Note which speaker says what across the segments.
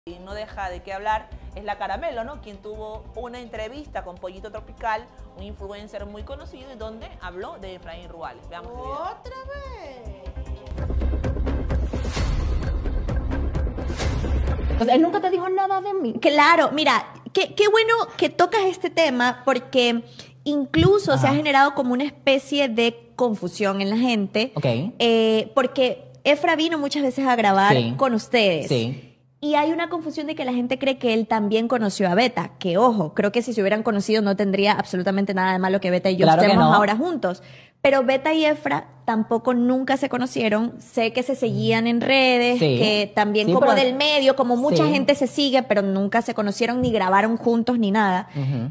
Speaker 1: Y no deja de qué hablar, es la Caramelo, ¿no? Quien tuvo una entrevista con Pollito Tropical, un influencer muy conocido, y donde habló de Efraín Ruales. Veamos el video.
Speaker 2: ¡Otra vez!
Speaker 3: Él nunca te dijo nada de mí. Claro, mira, qué bueno que tocas este tema porque incluso se ha generado como una especie de confusión en la gente. Porque Efra vino muchas veces a grabar con ustedes.
Speaker 4: Sí.
Speaker 3: Y hay una confusión de que la gente cree que él también conoció a Beta. Que ojo, creo que si se hubieran conocido no tendría absolutamente nada de malo que Beta y yo estemos ahora juntos. Pero Beta y Efra tampoco nunca se conocieron. Sé que se seguían en redes, que también como del medio, como mucha gente se sigue, pero nunca se conocieron ni grabaron juntos ni nada.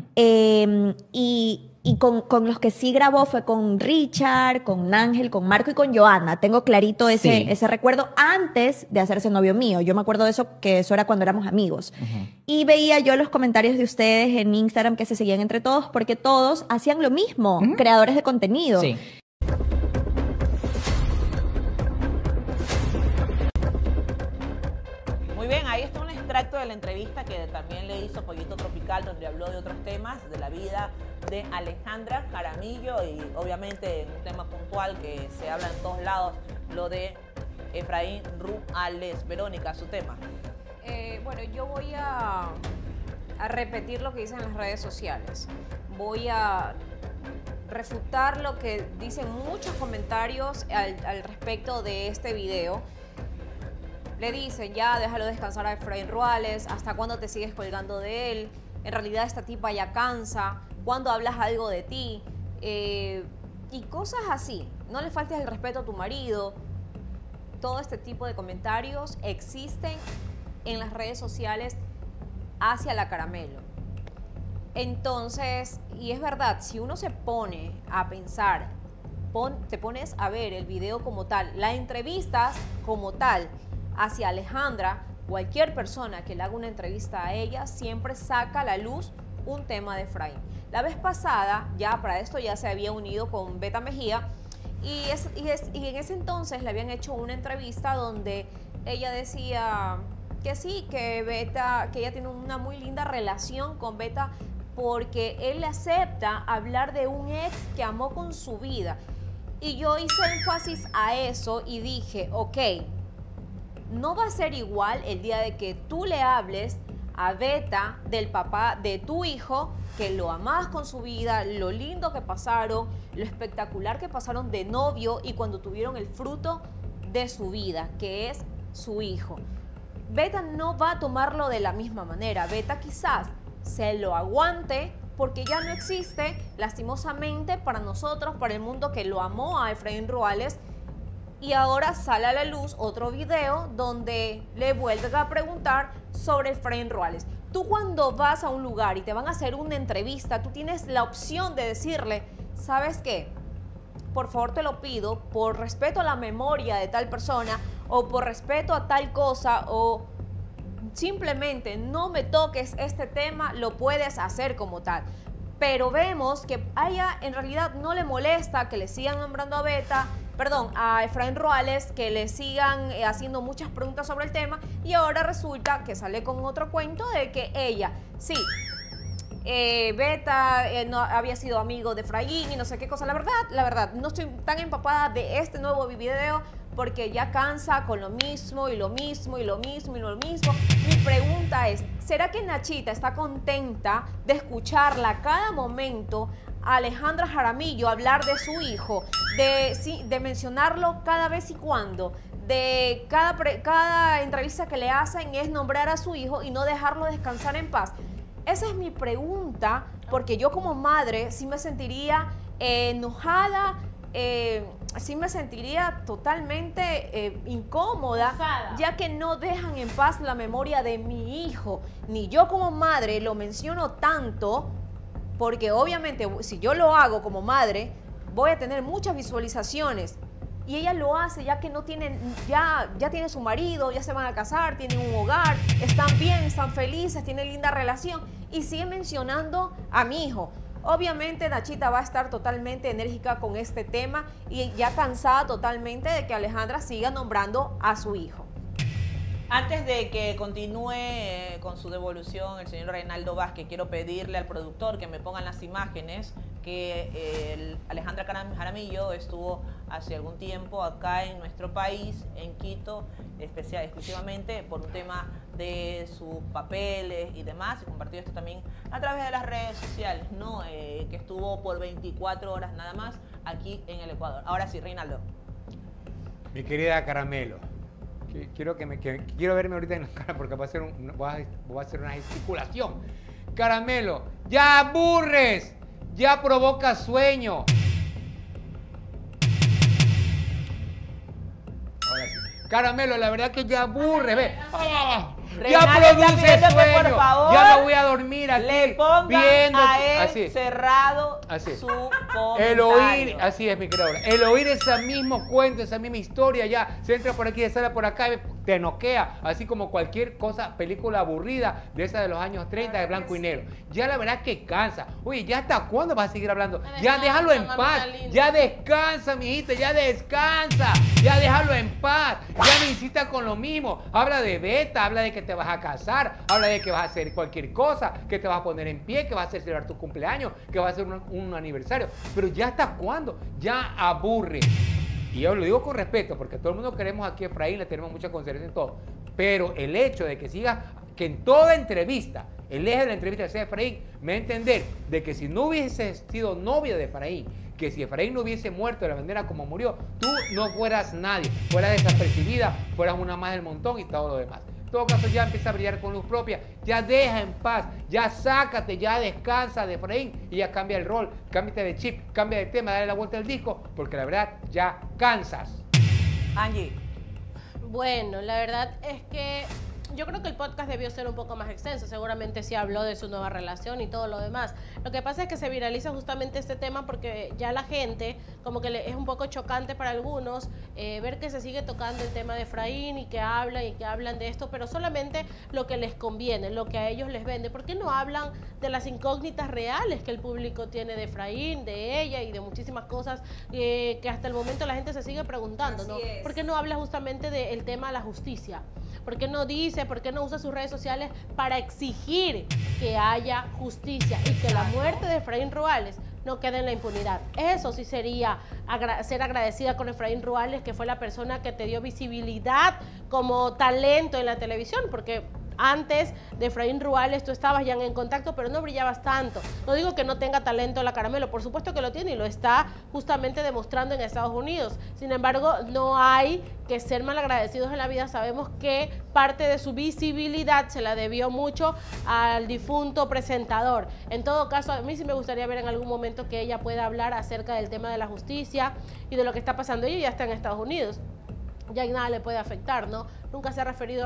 Speaker 3: Y con los que sí grabó fue con Richard, con Ángel, con Marco y con Joana. Tengo clarito ese recuerdo antes de hacerse novio mío. Yo me acuerdo de eso, que eso era cuando éramos amigos. Y veía yo los comentarios de ustedes en Instagram que se seguían entre todos porque todos hacían lo mismo, creadores de contenido.
Speaker 1: Muy bien, ahí está un extracto de la entrevista que también le hizo Pollito Tropical, donde habló de otros temas, de la vida de Alejandra Jaramillo y obviamente un tema puntual que se habla en todos lados, lo de Efraín Ruales. Verónica, su tema.
Speaker 2: Bueno, yo voy a repetir lo que dicen en las redes sociales. Voy a refutar lo que dicen muchos comentarios al respecto de este video. Le dicen, ya déjalo descansar a Efraín Ruales, ¿hasta cuándo te sigues colgando de él? En realidad esta tipa ya cansa, ¿cuándo hablas algo de ti? Y cosas así. No le faltes el respeto a tu marido. Todo este tipo de comentarios existen en las redes sociales hacia la Caramelo. Entonces, y es verdad, si uno se pone a pensar, te pones a ver el video como tal, las entrevistas como tal, hacia Alejandra, cualquier persona que le haga una entrevista a ella siempre saca a la luz un tema de Efraín. La vez pasada, ya para esto ya se había unido con Beta Mejía y en ese entonces le habían hecho una entrevista donde ella decía que sí, que Beta, que ella tiene una muy linda relación con Beta porque él le acepta hablar de un ex que amó con su vida. Y yo hice énfasis a eso y dije, ok, no va a ser igual el día de que tú le hables a Beta del papá de tu hijo, que lo amás con su vida, lo lindo que pasaron, lo espectacular que pasaron de novio y cuando tuvieron el fruto de su vida, que es su hijo. Beta no va a tomarlo de la misma manera. Beta quizás se lo aguante porque ya no existe, lastimosamente para nosotros, para el mundo que lo amó a Efraín Ruales. Y ahora sale a la luz otro video donde le vuelven a preguntar sobre Efraín Ruales. Tú cuando vas a un lugar y te van a hacer una entrevista, tú tienes la opción de decirle, ¿sabes qué? Por favor te lo pido, por respeto a la memoria de tal persona o por respeto a tal cosa o simplemente no me toques este tema, lo puedes hacer como tal. Pero vemos que a ella en realidad no le molesta que le sigan nombrando a Beta, a Efraín Ruales, que le sigan haciendo muchas preguntas sobre el tema y ahora resulta que sale con otro cuento de que ella, sí, Beta no había sido amigo de Efraín y no sé qué cosa. La verdad, no estoy tan empapada de este nuevo video porque ya cansa con lo mismo y lo mismo y lo mismo y lo mismo. Mi pregunta es, ¿será que Nachita está contenta de escucharla a cada momento a Alejandra Jaramillo hablar de su hijo, de mencionarlo cada vez y cuando, de cada entrevista que le hacen es nombrar a su hijo y no dejarlo descansar en paz? Esa es mi pregunta, porque yo como madre sí me sentiría enojada, sí me sentiría totalmente incómoda, ya que no dejan en paz la memoria de mi hijo. Ni yo como madre lo menciono tanto, porque obviamente si yo lo hago como madre, voy a tener muchas visualizaciones. Y ella lo hace ya que no tienen, ya tiene su marido, ya se van a casar, tienen un hogar, están bien, están felices, tienen linda relación y sigue mencionando a mi hijo. Obviamente Nachita va a estar totalmente enérgica con este tema y ya cansada totalmente de que Alejandra siga nombrando a su hijo.
Speaker 1: Antes de que continúe con su devolución el señor Reinaldo Vázquez, quiero pedirle al productor que me pongan las imágenes que Alejandra Jaramillo estuvo hace algún tiempo acá en nuestro país, en Quito, exclusivamente por un tema de sus papeles y demás, y compartió esto también a través de las redes sociales, ¿no? Que estuvo por 24 horas nada más aquí en el Ecuador. Ahora sí, Reinaldo.
Speaker 4: Mi querida Caramelo, quiero verme ahorita en la cara porque voy a hacer una gesticulación. Caramelo, ya aburres, ya provocas sueño. Ahora sí. Caramelo, la verdad que ya aburres, ve. Ya produce sueño, por favor, ya me voy a dormir aquí.
Speaker 1: Le pongan
Speaker 4: viendo
Speaker 1: a él
Speaker 4: así.
Speaker 1: Cerrado
Speaker 4: Así.
Speaker 1: su comentario.
Speaker 4: El oír, así es mi querida, el oír ese mismo cuento, esa misma historia ya, se entra por aquí, se sale por acá, te noquea, así como cualquier cosa, película aburrida de esa de los años 30 de blanco y negro. Ya la verdad que cansa. Oye, ¿ya hasta cuándo vas a seguir hablando? Ya déjalo en paz, ya descansa, mijita, ya descansa, ya déjalo en paz, ya me insista con lo mismo. Habla de Beta, habla de que te vas a casar, habla de que vas a hacer cualquier cosa, que te vas a poner en pie, que vas a hacer celebrar tu cumpleaños, que vas a hacer un aniversario. Pero ya hasta cuándo, ya aburre. Y yo lo digo con respeto, porque todo el mundo queremos aquí a Efraín, le tenemos mucha consideración en todo. Pero el hecho de que siga, que en toda entrevista, el eje de la entrevista sea Efraín, me da a entender de que si no hubiese sido novia de Efraín, que si Efraín no hubiese muerto de la manera como murió, tú no fueras nadie, fueras desapercibida, fueras una más del montón y todo lo demás. En todo caso, ya empieza a brillar con luz propia, ya deja en paz, ya sácate, ya descansa de Efraín y ya cambia el rol, cámbiate de chip, cambia de tema, dale la vuelta al disco, porque la verdad ya cansas.
Speaker 1: Angie.
Speaker 5: Bueno, la verdad es que yo creo que el podcast debió ser un poco más extenso, seguramente sí habló de su nueva relación y todo lo demás. Lo que pasa es que se viraliza justamente este tema porque ya la gente, como que es un poco chocante para algunos ver que se sigue tocando el tema de Efraín y que hablan de esto, pero solamente lo que les conviene, lo que a ellos les vende. ¿Por qué no hablan de las incógnitas reales que el público tiene de Efraín, de ella y de muchísimas cosas que hasta el momento la gente se sigue preguntando, ¿no? ¿Por qué no habla justamente del tema de la justicia? ¿Por qué no dice, por qué no usa sus redes sociales para exigir que haya justicia y que la muerte de Efraín Ruales no quede en la impunidad? Eso sí sería ser agradecida con Efraín Ruales, que fue la persona que te dio visibilidad como talento en la televisión, porque antes de Efraín Ruales tú estabas ya en contacto, pero no brillabas tanto. No digo que no tenga talento la Caramelo, por supuesto que lo tiene y lo está justamente demostrando en Estados Unidos. Sin embargo, no hay que ser malagradecidos en la vida. Sabemos que parte de su visibilidad se la debió mucho al difunto presentador. En todo caso, a mí sí me gustaría ver en algún momento que ella pueda hablar acerca del tema de la justicia y de lo que está pasando. Ella ya está en Estados Unidos. Ya nada le puede afectar, ¿no? Nunca se ha referido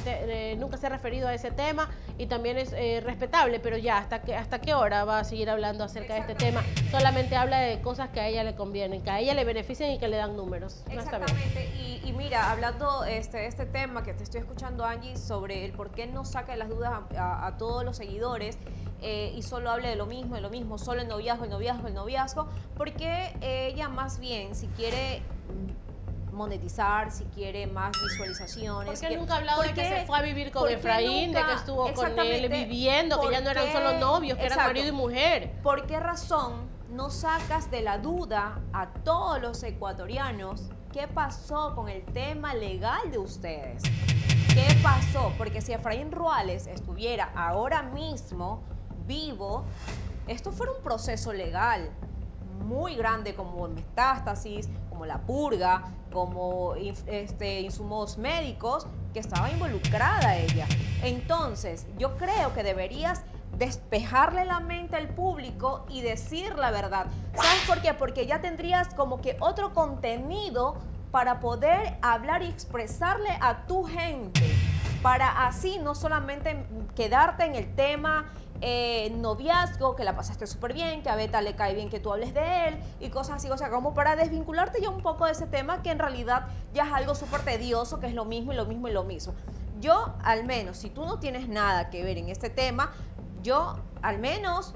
Speaker 5: a ese tema y también es respetable, pero ya, ¿hasta qué hora va a seguir hablando acerca de este tema? Solamente habla de cosas que a ella le convienen, que a ella le benefician y que le dan números. No
Speaker 2: exactamente, y mira, hablando este tema que te estoy escuchando, Angie, sobre el por qué no saca las dudas a todos los seguidores, y solo hable de lo mismo, solo el noviazgo, porque ella más bien, si quiere monetizar, si quiere más visualizaciones.
Speaker 5: ¿Por qué nunca ha hablado de que se fue a vivir con Efraín, de que estuvo con él viviendo, que ya no eran solo novios, que eran marido y mujer?
Speaker 2: ¿Por qué razón no sacas de la duda a todos los ecuatorianos qué pasó con el tema legal de ustedes? ¿Qué pasó? Porque si Efraín Ruales estuviera ahora mismo vivo, esto fuera un proceso legal muy grande, como metástasis, como la purga, como insumos médicos, que estaba involucrada ella. Entonces, yo creo que deberías despejarle la mente al público y decir la verdad. ¿Sabes por qué? Porque ya tendrías como que otro contenido para poder hablar y expresarle a tu gente, para así no solamente quedarte en el tema noviazgo, que la pasaste súper bien, que a Beta le cae bien que tú hables de él y cosas así, o sea, como para desvincularte ya un poco de ese tema que en realidad ya es algo súper tedioso, que es lo mismo y lo mismo y lo mismo. Yo, al menos, si tú no tienes nada que ver en este tema, yo, al menos,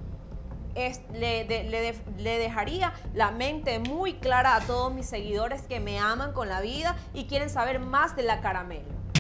Speaker 2: le dejaría la mente muy clara a todos mis seguidores que me aman con la vida y quieren saber más de la Caramelo.